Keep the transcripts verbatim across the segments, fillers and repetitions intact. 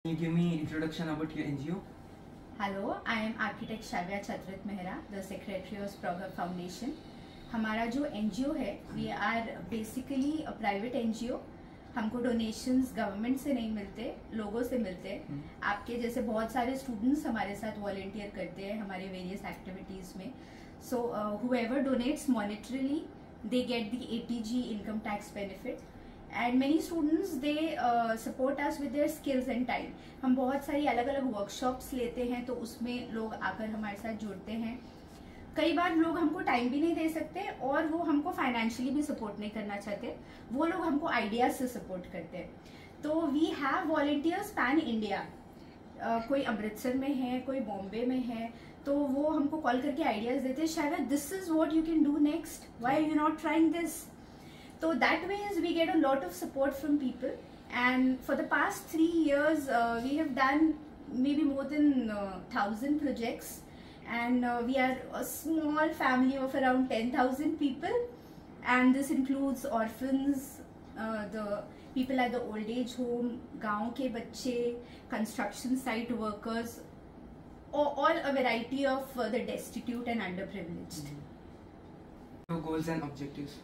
Can you give me introduction about your N G O? Hello, I am architect Shavya Chatrit Mehra, the secretary of Sprogger Foundation. हमारा जो N G O है, we are basically a private N G O. हमको donations government से नहीं मिलते, लोगों से मिलते हैं. आपके जैसे बहुत सारे स्टूडेंट्स हमारे साथ वॉलंटियर करते हैं हमारे वेरियस एक्टिविटीज में. So whoever donates monetarily, they get the A T G income tax benefit. And many students they support us with their skills and time. हम बहुत सारी अलग अलग वर्कशॉप्स लेते हैं तो उसमें लोग आकर हमारे साथ जुड़ते हैं. कई बार लोग हमको टाइम भी नहीं दे सकते और वो हमको फाइनेंशियली भी सपोर्ट नहीं करना चाहते, वो लोग हमको आइडियाज से सपोर्ट करते हैं. तो we have volunteers pan India. कोई अमृतसर में है, कोई बॉम्बे में है, तो वो हमको कॉल करके आइडियाज देते हैं, शायद this is what you can do next, why are you not trying this. So that way is we get a lot of support from people, and for the past three years uh, we have done maybe more than uh, thousand projects, and uh, we are a small family of around ten thousand people, and this includes orphans, uh, the people at the old age home, गाँव के बच्चे, construction site workers, all, all a variety of uh, the destitute and underprivileged. Your goals and objectives?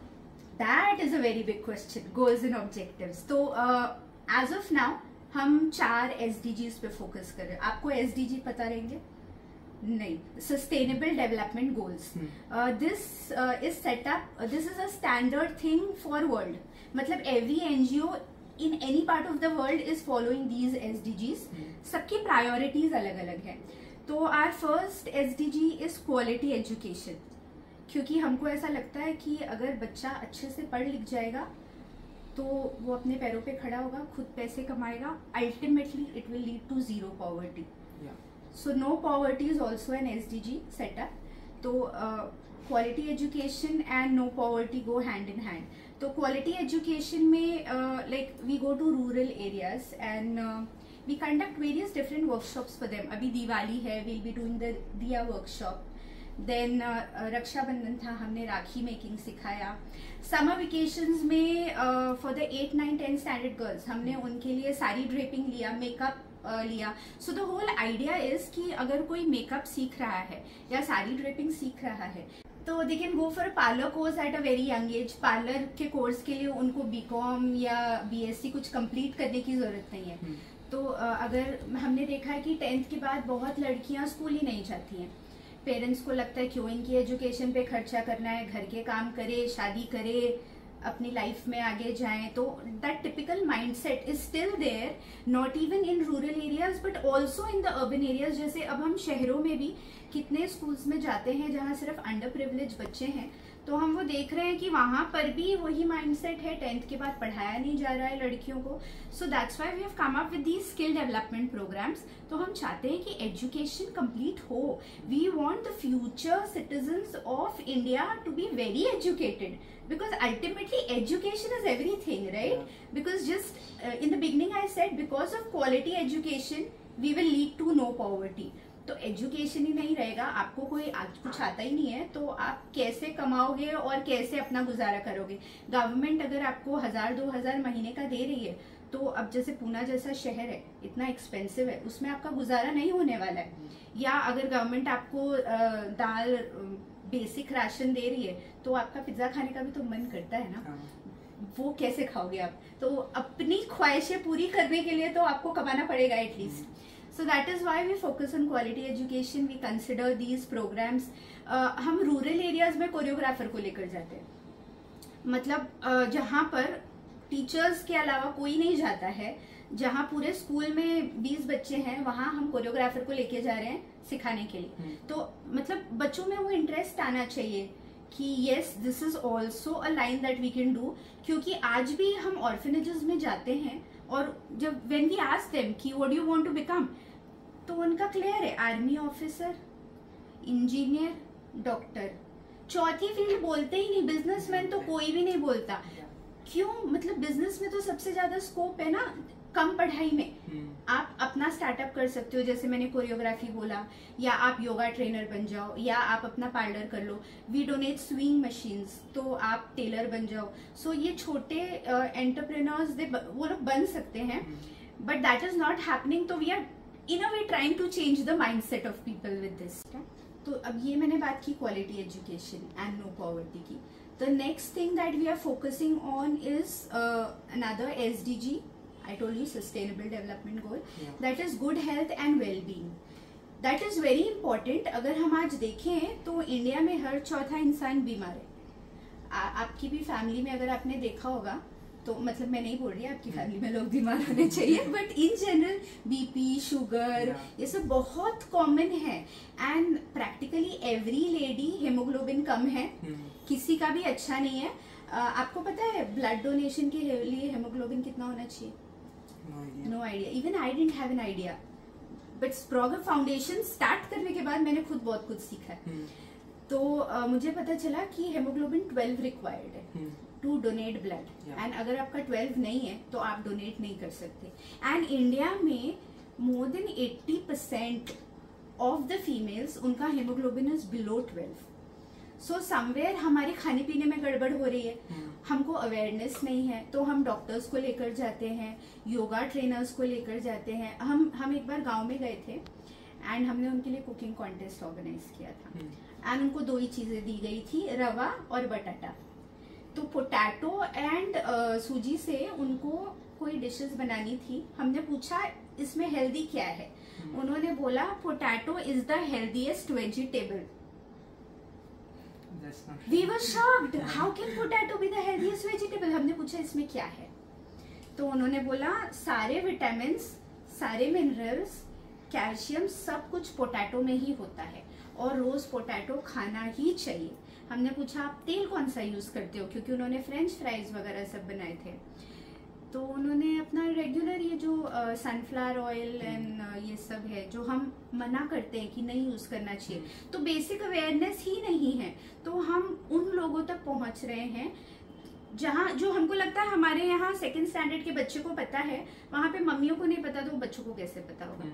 That is a very big question. Goals and objectives. तो uh, as of now हम चार S D Gs पे focus कर रहे हैं. आपको S D G पता रहेंगे? नहीं. Sustainable Development Goals. This is set up. This is a standard thing for world. मतलब every N G O in any part of the world is following these S D Gs. सबकी priorities अलग अलग हैं. तो our first S D G is quality education. क्योंकि हमको ऐसा लगता है कि अगर बच्चा अच्छे से पढ़ लिख जाएगा तो वो अपने पैरों पे खड़ा होगा, खुद पैसे कमाएगा, ultimately it will lead to zero poverty. So no poverty is also an S D G setup. तो quality education and no poverty go hand in hand. तो क्वालिटी एजुकेशन में like we go to rural areas and we conduct various different workshops for them. अभी दिवाली है, we'll be doing the diya workshop. Then Rakshabandhan था, हमने rakhi making सिखाया. Summer vacations में for the eight nine ten standard girls हमने उनके लिए साड़ी ड्रेपिंग लिया, मेकअप uh, लिया. So the whole idea is कि अगर कोई मेकअप सीख रहा है या साड़ी ड्रेपिंग सीख रहा है तो they can go for a parlour course at a very young age. Parlour के कोर्स के लिए उनको बी कॉम या बी एस सी कुछ कंप्लीट करने की जरूरत नहीं है. तो uh, अगर हमने देखा है कि टेंथ के बाद बहुत लड़कियां स्कूल ही नहीं जाती हैं. पेरेंट्स को लगता है क्यों इनकी एजुकेशन पे खर्चा करना है, घर के काम करे, शादी करे, अपनी लाइफ में आगे जाएं. तो that typical mindset is still there, not even in rural areas but also in the urban areas. जैसे अब हम शहरों में भी कितने स्कूल्स में जाते हैं जहाँ सिर्फ अंडर प्रिविलेज बच्चे हैं, तो हम वो देख रहे हैं कि वहां पर भी वही माइंडसेट है, टेंथ के बाद पढ़ाया नहीं जा रहा है लड़कियों को. So that's why we have come up with these skill development programmes. तो हम चाहते हैं कि एजुकेशन कंप्लीट हो. We want the future citizens of India to be very educated, because ultimately education is everything, right? Yeah. Because just uh, in the beginning I said because of quality education we will lead to no poverty. तो education ही नहीं रहेगा, आपको कोई आज कुछ आता ही नहीं है तो आप कैसे कमाओगे और कैसे अपना गुजारा करोगे. गवर्नमेंट अगर आपको हजार दो हजार महीने का दे रही है तो अब जैसे पूना जैसा शहर है, इतना एक्सपेंसिव है, उसमें आपका गुजारा नहीं होने वाला है. या अगर गवर्नमेंट आपको दाल बेसिक राशन दे रही है तो आपका पिज्जा खाने का भी तो मन करता है ना, वो कैसे खाओगे आप. तो अपनी ख्वाहिशें पूरी करने के लिए तो आपको कमाना पड़ेगा at least. So that is why we focus on quality education. We consider these programs. uh, हम रूरल एरियाज में कोरियोग्राफर को लेकर जाते हैं. मतलब uh, जहाँ पर टीचर्स के अलावा कोई नहीं जाता है, जहाँ पूरे स्कूल में बीस बच्चे हैं, वहाँ हम कोरियोग्राफर को लेके जा रहे हैं सिखाने के लिए. तो मतलब बच्चों में वो इंटरेस्ट आना चाहिए कि yes this is also a line that we can do. क्योंकि आज भी हम ऑर्फनेजेस में जाते हैं और जब when we ask them कि what do you want to become, तो उनका क्लियर है, आर्मी ऑफिसर, इंजीनियर, डॉक्टर. चौथी फील्ड बोलते ही नहीं. बिजनेसमैन तो कोई भी नहीं बोलता. क्यों? मतलब बिजनेस में तो सबसे ज्यादा स्कोप है ना कम पढ़ाई में. आप अपना स्टार्टअप कर सकते हो, जैसे मैंने कोरियोग्राफी बोला, या आप योगा ट्रेनर बन जाओ, या आप अपना पार्लर कर लो. वी डोनेट स्विंग मशीन्स, तो आप टेलर बन जाओ. सो so, ये छोटे एंटरप्रेन्योर्स वो लोग बन सकते हैं. But that is not happening. तो we are in a way trying to change the mindset of people with this. तो अब ये मैंने बात की quality education and no poverty की. The next thing that we are focusing on is another S D G. I told you sustainable development goal. Yeah. That is good health and well-being. That is very important. अगर हम आज देखें तो India में हर चौथा इंसान बीमार है. आ, आपकी भी फैमिली में अगर आपने देखा होगा तो मतलब मैं नहीं बोल रही आपकी फैमिली में लोग बीमार होने चाहिए, but in general BP, sugar, ये सब बहुत कॉमन है. And practically every lady haemoglobin कम है, किसी का भी अच्छा नहीं है. आ, आपको पता है ब्लड डोनेशन के लिए हेमोग्लोबिन कितना होना चाहिए? No idea. Even I didn't have an idea, but स्प्रॉगर फाउंडेशन स्टार्ट करने के बाद मैंने खुद बहुत कुछ सीखा है. hmm. तो uh, मुझे पता चला कि हेमोग्लोबिन ट्वेल्व रिक्वायर्ड है टू डोनेट ब्लड. एंड अगर आपका ट्वेल्व नहीं है तो आप डोनेट नहीं कर सकते. एंड इंडिया में more than eighty percent of the females उनका haemoglobin is below twelve. So somewhere हमारे खाने पीने में गड़बड़ हो रही है. hmm. हमको अवेयरनेस नहीं है तो हम डॉक्टर्स को लेकर जाते हैं, योगा ट्रेनर्स को लेकर जाते हैं. हम हम एक बार गांव में गए थे एंड हमने उनके लिए कुकिंग कॉन्टेस्ट ऑर्गेनाइज किया था. And hmm. उनको दो ही चीजें दी गई थी, रवा और बटाटा. तो पोटैटो एंड सूजी से उनको कोई डिशेस बनानी थी. हमने पूछा इसमें हेल्दी क्या है. hmm. उन्होंने बोला potato is the healthiest vegetable. We were shocked. How can potato be the healthiest vegetable? हमने पूछा इसमें क्या है, तो उन्होंने बोला सारे विटामिन्स, सारे मिनरल्स, कैल्शियम सब कुछ पोटैटो में ही होता है और रोज पोटैटो खाना ही चाहिए. हमने पूछा आप तेल कौन सा यूज करते हो, क्योंकि उन्होंने फ्रेंच फ्राइज वगैरह सब बनाए थे. तो उन्होंने अपना रेगुलर ये जो सनफ्लावर ऑयल एंड ये सब है जो हम मना करते हैं कि नहीं यूज करना चाहिए, तो बेसिक अवेयरनेस ही नहीं है. तो हम उन लोगों तक पहुंच रहे हैं जहां जो हमको लगता है हमारे यहाँ सेकंड स्टैंडर्ड के बच्चे को पता है, वहां पे मम्मियों को नहीं पता तो बच्चों को कैसे पता होगा.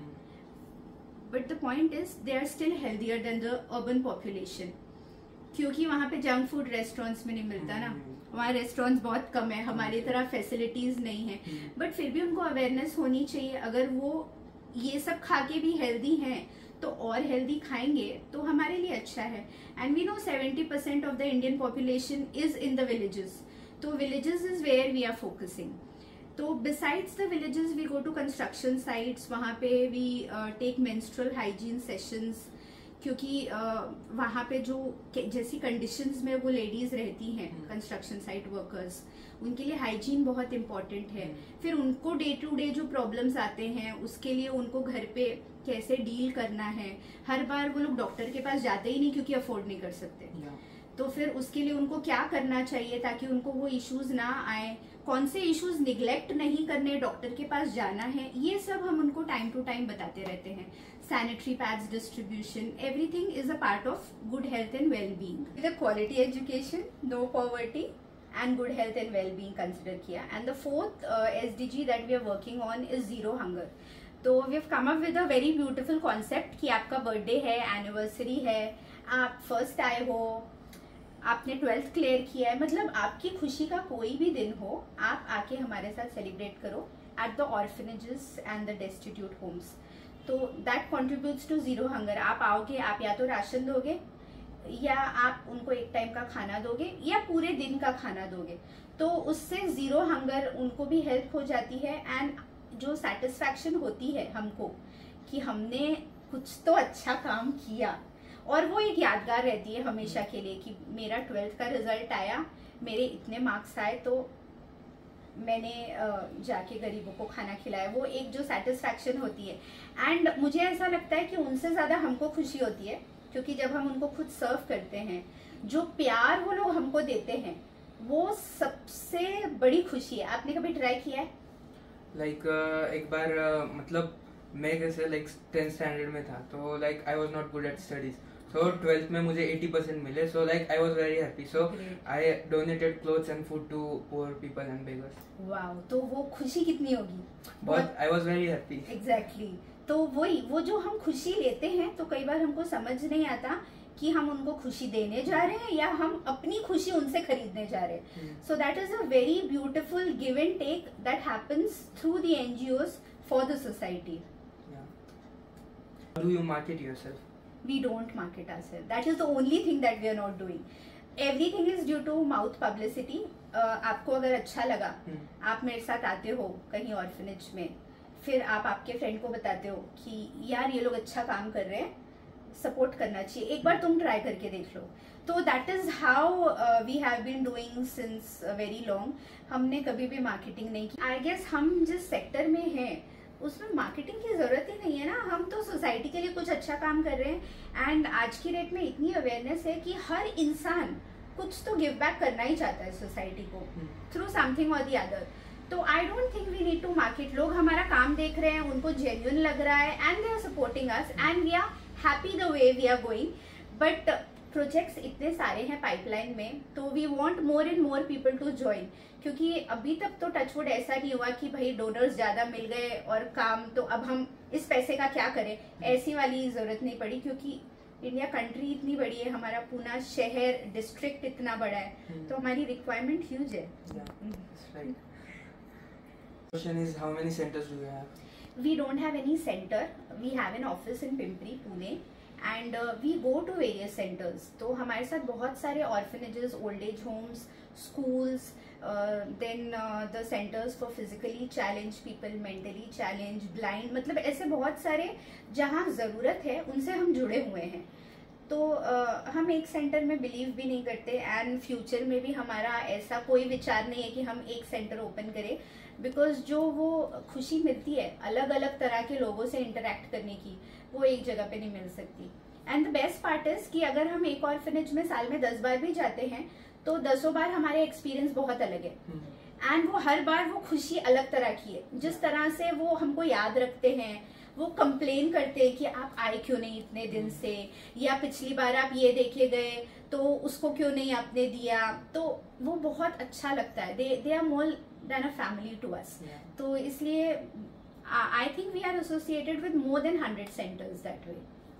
But the point is they are still healthier than the urban population, क्योंकि वहां पे जंक फूड रेस्टोरेंट्स में नहीं मिलता ना. वहाँ रेस्टोरेंट्स बहुत कम है, हमारी तरह फैसिलिटीज नहीं है. बट फिर भी उनको अवेयरनेस होनी चाहिए. अगर वो ये सब खा के भी हेल्दी हैं तो और हेल्दी खाएंगे तो हमारे लिए अच्छा है. And we know seventy percent of the Indian population is in the villages. तो villages is where we are focusing. तो besides the villages we go to construction sites. वहाँ पे we take menstrual hygiene sessions, क्योंकि uh, वहाँ पे जो जैसी conditions में वो लेडीज रहती हैं कंस्ट्रक्शन साइट वर्कर्स, उनके लिए हाइजीन बहुत इम्पोर्टेंट है. फिर उनको डे टू डे जो प्रॉब्लम्स आते हैं उसके लिए उनको घर पे कैसे डील करना है. हर बार वो लोग डॉक्टर के पास जाते ही नहीं क्योंकि अफोर्ड नहीं कर सकते. तो फिर उसके लिए उनको क्या करना चाहिए ताकि उनको वो इश्यूज ना आए, कौन से इश्यूज निग्लेक्ट नहीं करने, डॉक्टर के पास जाना है, ये सब हम उनको टाइम टू टाइम बताते रहते हैं. Sanitary pads distribution, everything is a part of good health and well being. The quality education, no poverty and good health and well being consider किया. And the fourth SDG that we are working on is zero hunger. तो we have come up with a very beautiful concept कि आपका birthday है, anniversary है, आप first आए हो, आपने ट्वेल्थ क्लियर किया है, मतलब आपकी खुशी का कोई भी दिन हो, आप आके हमारे साथ सेलिब्रेट करो at the orphanages and the destitute homes. तो that contributes to zero hunger. आप आओगे, आप या तो राशन दोगे या आप उनको एक टाइम का खाना दोगे या पूरे दिन का खाना दोगे. तो उससे जीरो हंगर उनको भी हेल्प हो जाती है. एंड जो सेटिस्फैक्शन होती है हमको कि हमने कुछ तो अच्छा काम किया, और वो एक यादगार रहती है हमेशा के लिए कि मेरा ट्वेल्थ का रिजल्ट आया, मेरे इतने मार्क्स आए तो मैंने जाके गरीबों को खाना खिलाया. वो एक जो सेटिस्फैक्शन होती है. एंड मुझे ऐसा लगता है कि उनसे ज्यादा हमको खुशी होती है, क्योंकि जब हम उनको खुद सर्व करते हैं, जो प्यार वो लोग हमको देते हैं वो सबसे बड़ी खुशी है. आपने कभी ट्राई किया है? लाइक like, uh, एक बार uh, मतलब मैं कैसे लाइक टेंथ स्टैंडर्ड में था, तो like I was not good at studies. So twelfth में मुझे एटी परसेंट मिले. So like I was very happy. So I donated clothes and food to poor people and beggars. Wow, तो वो खुशी कितनी होगी. बहुत, I was very happy. Exactly. तो वही वो जो हम खुशी लेते हैं, तो कई बार हमको समझ नहीं आता कि हम उनको खुशी देने जा रहे हैं या हम अपनी खुशी उनसे खरीदने जा रहे हैं. So that is a very beautiful give and take that happens through the NGOs for the society. Yeah. How do you market yourself? We don't market ourselves. That is the only thing that we are not doing. Everything is due to mouth publicity. uh, आपको अगर अच्छा लगा, hmm. आप मेरे साथ आते हो कहीं ऑर्फनेज में, फिर आप आपके फ्रेंड को बताते हो कि यार ये लोग अच्छा काम कर रहे हैं, सपोर्ट करना चाहिए, एक बार तुम ट्राई करके देख लो. तो that is how we have been doing since very long. हमने कभी भी मार्केटिंग नहीं की. आई गेस हम जिस सेक्टर में हैं उसमें मार्केटिंग की जरूरत ही नहीं है ना. हम तो सोसाइटी के लिए कुछ अच्छा काम कर रहे हैं. एंड आज की डेट में इतनी अवेयरनेस है कि हर इंसान कुछ तो गिव बैक करना ही चाहता है सोसाइटी को थ्रू समथिंग और दी अदर. तो I don't think we need to market. लोग हमारा काम देख रहे हैं, उनको जेन्युइन लग रहा है, and they are supporting us, and we are happy the way we are going. But projects इतने सारे हैं पाइपलाइन में, तो we want more and more people to join. क्योंकि अभी तक तो टचवुड ऐसा नहीं हुआ कि भाई डोनर्स ज्यादा मिल गए और काम, तो अब हम इस पैसे का क्या करें, ऐसी वाली जरूरत नहीं पड़ी. क्योंकि इंडिया कंट्री इतनी बड़ी है, हमारा पूना शहर डिस्ट्रिक्ट इतना बड़ा है, hmm. तो हमारी रिक्वायरमेंट ह्यूज है. Question is, how many centers do you have? We don't have any center. We have an office in Pimpri, Pune, and uh, we go to various centers. तो हमारे साथ बहुत सारे orphanages, old age homes, schools, uh, then uh, the centers for physically challenged people, mentally challenged, blind, मतलब ऐसे बहुत सारे जहाँ ज़रूरत है उनसे हम जुड़े हुए हैं. तो uh, हम एक सेंटर में बिलीव भी नहीं करते, एंड फ्यूचर में भी हमारा ऐसा कोई विचार नहीं है कि हम एक सेंटर ओपन करें. बिकॉज जो वो खुशी मिलती है अलग अलग तरह के लोगों से इंटरेक्ट करने की, वो एक जगह पे नहीं मिल सकती. And the best part is कि अगर हम एक ऑर्फनेज में साल में दस बार भी जाते हैं तो दसों बार हमारे एक्सपीरियंस बहुत अलग है. एंड वो हर बार वो खुशी अलग तरह की है. जिस तरह से वो हमको याद रखते हैं, वो कंप्लेन करते हैं कि आप आए क्यों नहीं इतने दिन से, या पिछली बार आप ये देखे गए तो उसको क्यों नहीं आपने दिया, तो वो बहुत अच्छा लगता है. They they are more than a family to us. तो इसलिए I think we are associated with more than hundred centres that way.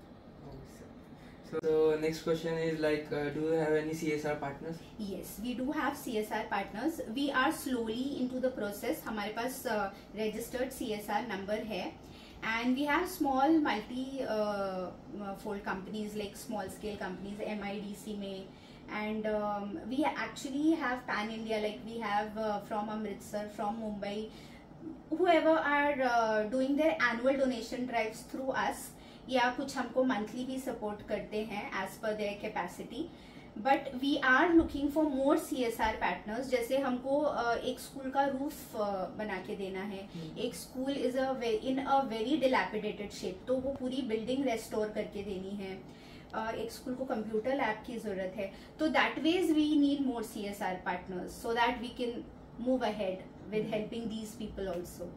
So next question is like, uh, do you have any C S R partners? Yes, we do have C S R partners. We are slowly into the process. हमारे पास uh, registered C S R number है, and we have small multi uh, fold companies like small scale companies M I D C में, and um, we actually have pan India, like we have uh, from Amritsar, from Mumbai, whoever are uh, doing their annual donation drives through us, या कुछ हमको monthly भी support करते हैं as per their capacity. But we are looking for more C S R partners. जैसे हमको uh, एक school का रूफ uh, बना के देना है. hmm. एक school is a in a very dilapidated shape, तो वो पूरी बिल्डिंग रेस्टोर करके देनी है. uh, एक स्कूल को कंप्यूटर लैब की जरूरत है. तो that ways we need more C S R partners so that we can move ahead with helping these people also.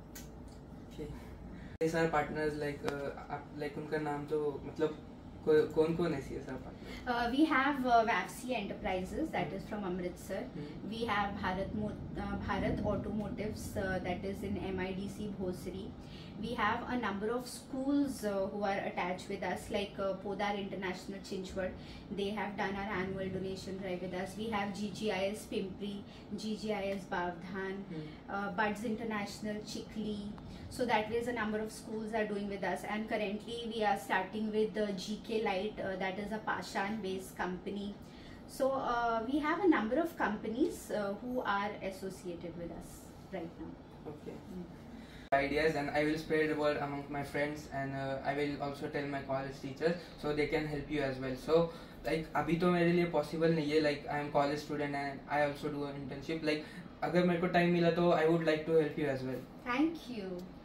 C S R partners like uh, आप like उनका नाम तो मतलब कौन कौन है C S R partners? Uh, we have uh, V A F C Enterprises, that is from Amritsar. Mm-hmm. We have Bharat Mo uh, Bharat Automotives, uh, that is in M I D C Bhosri. We have a number of schools uh, who are attached with us, like uh, Podar International Chinchwad. They have done our annual donation drive with us. We have G G I S Pimpri, G G I S Bavdhan, mm-hmm. uh, Buds International Chikli. So that is a number of schools are doing with us, and currently we are starting with the G K Light, uh, that is a Pashan based company. So uh, we have a number of companies uh, who are associated with us right now. Okay. Mm. Ideas, and I will spread the word among my friends, and uh, I will also tell my college teachers so they can help you as well. So like अभी तो मेरे लिए possible नहीं है, like I am college student and I also do an internship. Like अगर मेरे को time मिला तो I would like to help you as well. Thank you.